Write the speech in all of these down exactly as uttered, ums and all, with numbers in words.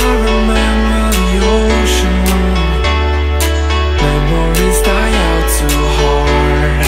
remember the ocean, memories die out too hard.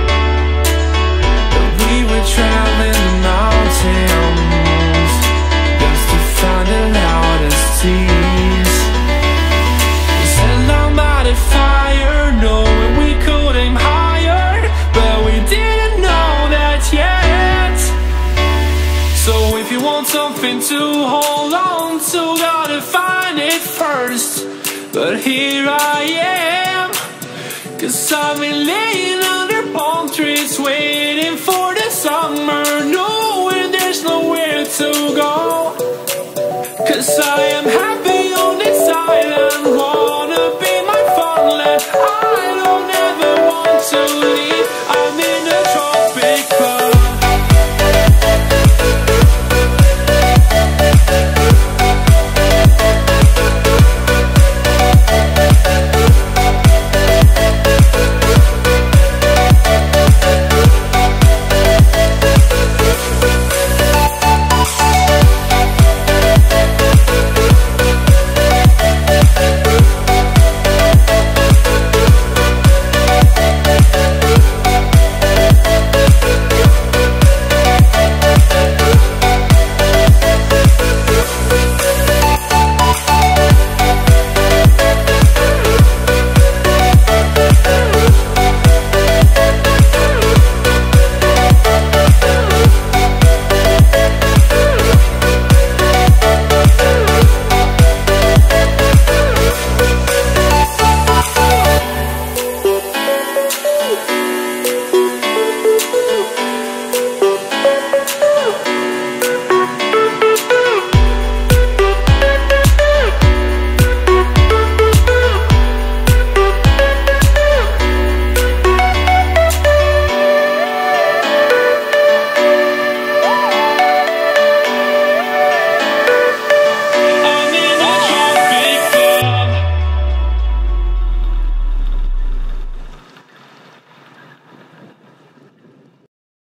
But we were traveling the mountains just to find the loudest tears. We set down by the fire, knowing we could aim higher, but we didn't know that yet. So if you want something to hold on to, gotta find it first. But here I am, 'cause I've been laying under palm trees, waiting for the summer, knowing there's nowhere to go. 'Cause I am happy